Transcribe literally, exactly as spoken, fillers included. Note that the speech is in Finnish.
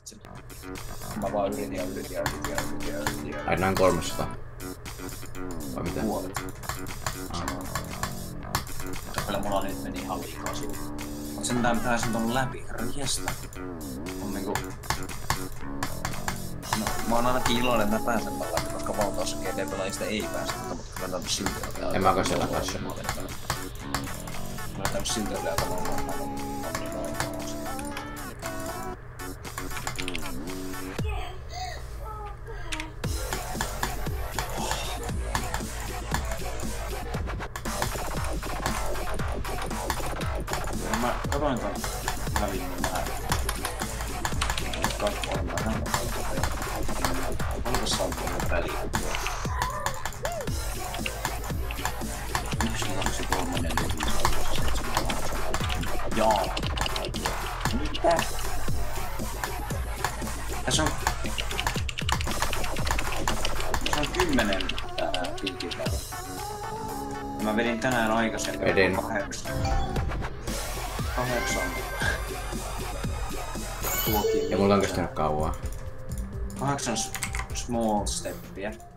sen. Mä vaan yritin ja yritin ja yritin ja yritin ja yritin ja... Ai näin kolmesataa. Vai mitä? Puolet. Kyllä mulla nyt meni ihan liikaa sivuun. Mut sentään pääsin ton läpi, herranjestä. On niinku... No, mä oon ainakin iloinen, että mä pääsen tän läpi, koska valtaosa G G-pelaajista ei pääse tätä, mutta kyllä tää on silti jotain. En mäkään siellä päässyt. Mä oon tää silti jotain tavallaan, mä oon niin noin. Mä katoin tän läpi, niin mä kaikki on vähän oliko saltoilla väliä tuo? Yksi, kaksi, kolme, neljä, viisi, kuusi, seitsemän, kahdeksan. Jaa. Mitä? Tässä on... Tässä on kymmenen tää GGbuild. Mä vedin tänään aikaisemmin. Vedin. Kahdeksan. Kahdeksan. Ja mulla on kestänyt kauaa. Kahdeksan small steppiä.